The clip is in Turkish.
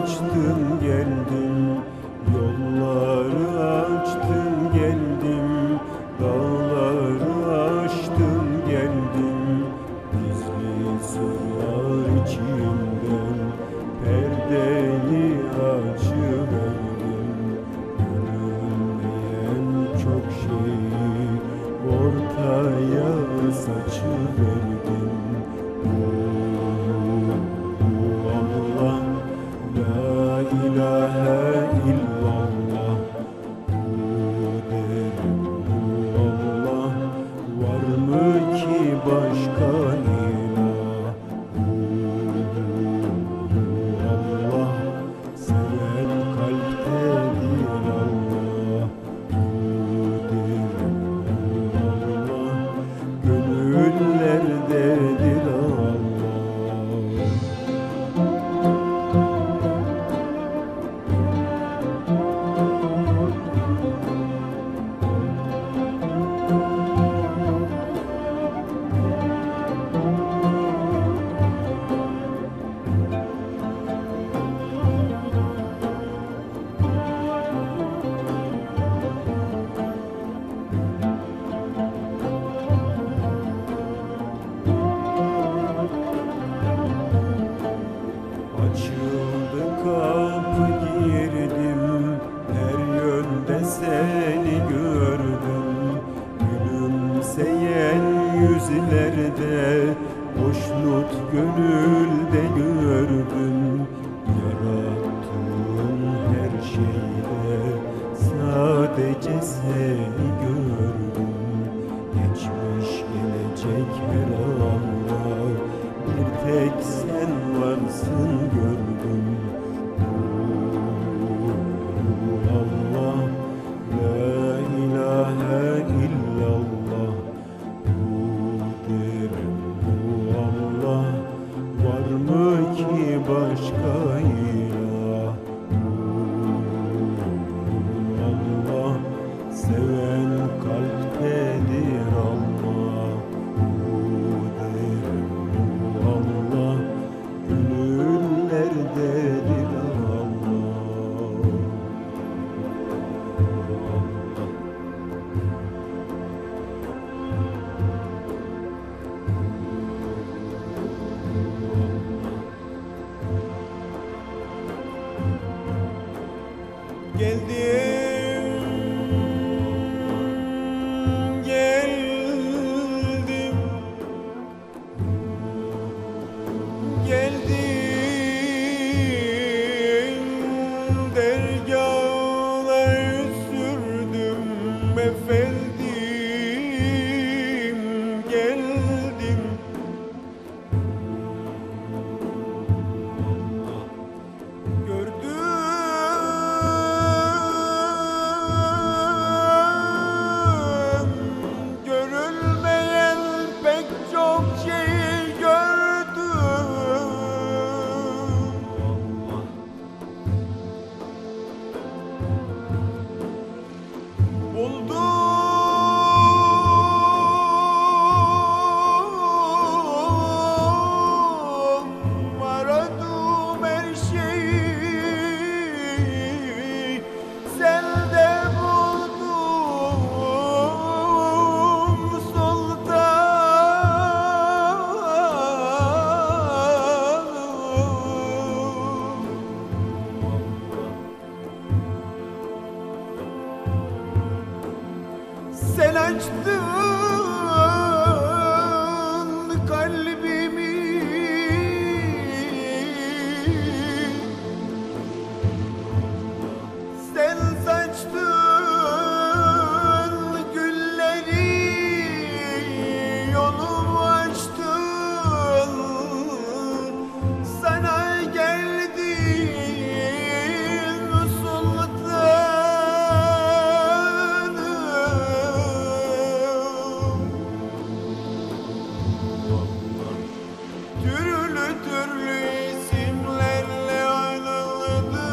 açtın geldim, yolları açtın geldim, dağları aştın geldim. Gizli sırlar içinden perdeyi açıverdim. Görünmeyen çok şeyi ortaya saçıverdim. Allah, la ilahe illallah. Bu derim bu Allah, var mı ki başka ilah? Bu Allah, seven kalptedir Allah. Bu derim bu Allah, gönüllerdedir Allah. Açıldı kapı girdim, her yönde seni gördüm. Gülümseyen yüzlerde, hoşnut gönülde gördüm. Yarattığın her şeyde sadece seni gördüm. Geçmiş gelecek her anda bir tek sen varsın gördüm. Allah, la ilahe illallah. Bu derim bu Allah, var mı ki başka ilah? Allah, seven kalptedir Allah. Bu derim bu Allah, gönüllerdedir Allah. Geldim, geldim, geldim, dergâhlar sürdüm efendim, geldim. Görülmeyen pek çok şey gördüm. Buldum, aradığım her şeyi sende buldum sultanım. Sen açtın kalbimi, sen saçtın gülleri, yolumu açtın. Sana geldim sultanım. Türlü türlü isimlerle anıldım.